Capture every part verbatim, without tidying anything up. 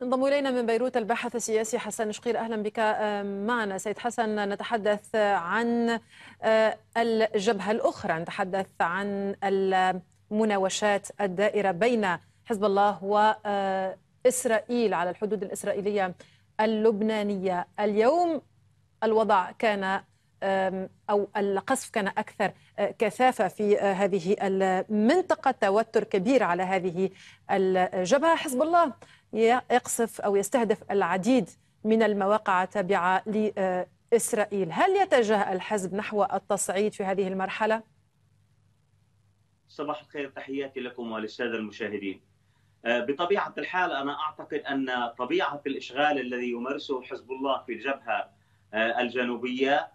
انضم إلينا من بيروت الباحث السياسي حسن شقير. أهلا بك معنا سيد حسن. نتحدث عن الجبهة الأخرى، نتحدث عن المناوشات الدائرة بين حزب الله وإسرائيل على الحدود الإسرائيلية اللبنانية. اليوم الوضع كان أو القصف كان أكثر كثافة في هذه المنطقة، توتر كبير على هذه الجبهة. حزب الله يقصف أو يستهدف العديد من المواقع التابعة لإسرائيل. هل يتجه الحزب نحو التصعيد في هذه المرحلة؟ صباح الخير، تحياتي لكم وللسادة المشاهدين. بطبيعة الحال أنا أعتقد أن طبيعة الإشغال الذي يمارسه حزب الله في الجبهة الجنوبية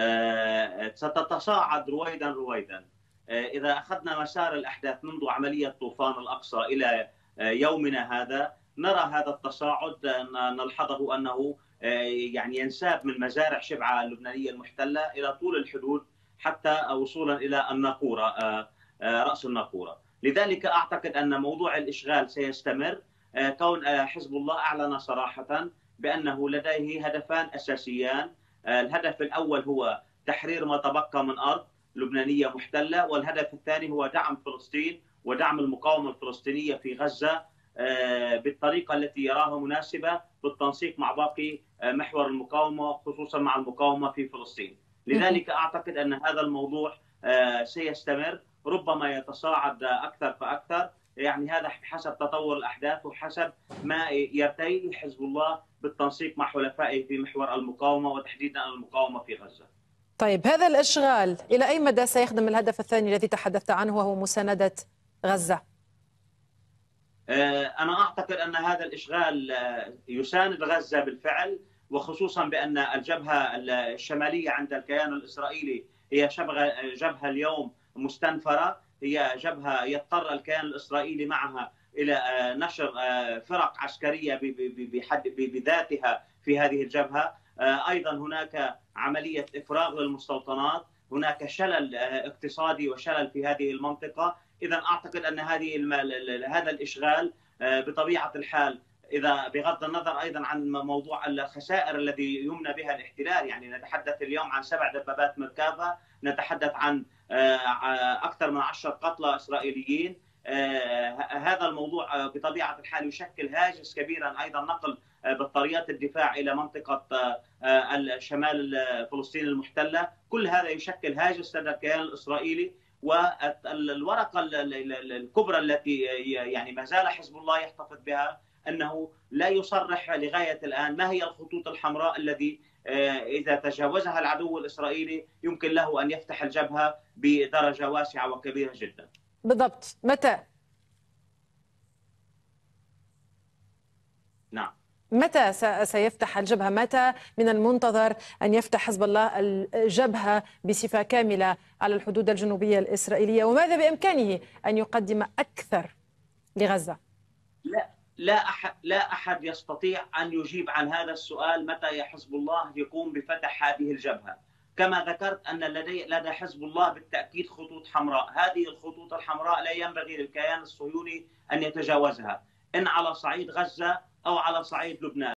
ستتصاعد رويدا رويدا. إذا أخذنا مسار الأحداث منذ عملية طوفان الأقصى إلى يومنا هذا، نرى هذا التصاعد، نلحظه أنه يعني ينساب من مزارع شبعة اللبنانية المحتلة إلى طول الحدود حتى وصولا إلى الناقورة، رأس الناقورة. لذلك أعتقد أن موضوع الإشغال سيستمر، كون حزب الله أعلن صراحة بأنه لديه هدفان أساسيان. الهدف الأول هو تحرير ما تبقى من أرض لبنانية محتلة، والهدف الثاني هو دعم فلسطين ودعم المقاومة الفلسطينية في غزة بالطريقة التي يراها مناسبة، بالتنسيق مع باقي محور المقاومة، خصوصا مع المقاومة في فلسطين. لذلك أعتقد أن هذا الموضوع سيستمر، ربما يتصاعد أكثر فأكثر، يعني هذا حسب تطور الأحداث وحسب ما يرتئيه حزب الله بالتنسيق مع حلفائه في محور المقاومة وتحديدا المقاومة في غزة. طيب، هذا الإشغال إلى أي مدى سيخدم الهدف الثاني الذي تحدثت عنه وهو مساندة غزة؟ أنا أعتقد أن هذا الإشغال يساند غزة بالفعل، وخصوصا بأن الجبهة الشمالية عند الكيان الإسرائيلي هي جبهة اليوم مستنفرة، هي جبهة يضطر الكيان الإسرائيلي معها إلى نشر فرق عسكرية بذاتها في هذه الجبهة. أيضا هناك عملية إفراغ للمستوطنات، هناك شلل اقتصادي وشلل في هذه المنطقة. إذا أعتقد أن هذه هذا الإشغال بطبيعة الحال، إذا بغض النظر أيضا عن موضوع الخسائر الذي يمنى بها الاحتلال، يعني نتحدث اليوم عن سبع دبابات مركبة، نتحدث عن أكثر من عشرة قتلى إسرائيليين. هذا الموضوع بطبيعة الحال يشكل هاجس كبيرا، أيضا نقل بطاريات الدفاع إلى منطقة الشمال فلسطين المحتلة. كل هذا يشكل هاجس لدى الكيان الإسرائيلي. والورقة الكبرى التي يعني ما زال حزب الله يحتفظ بها أنه لا يصرح لغاية الآن ما هي الخطوط الحمراء الذي إذا تجاوزها العدو الإسرائيلي يمكن له أن يفتح الجبهة بدرجة واسعة وكبيرة جدا. بالضبط متى؟ نعم، متى سيفتح الجبهة؟ متى من المنتظر أن يفتح حزب الله الجبهة بصفة كاملة على الحدود الجنوبية الإسرائيلية؟ وماذا بإمكانه أن يقدم أكثر لغزة؟ لا لا أحد لا أحد يستطيع أن يجيب عن هذا السؤال، متى حزب الله يقوم بفتح هذه الجبهة. كما ذكرت أن لدي لدى حزب الله بالتأكيد خطوط حمراء، هذه الخطوط الحمراء لا ينبغي للكيان الصهيوني أن يتجاوزها، إن على صعيد غزة أو على صعيد لبنان.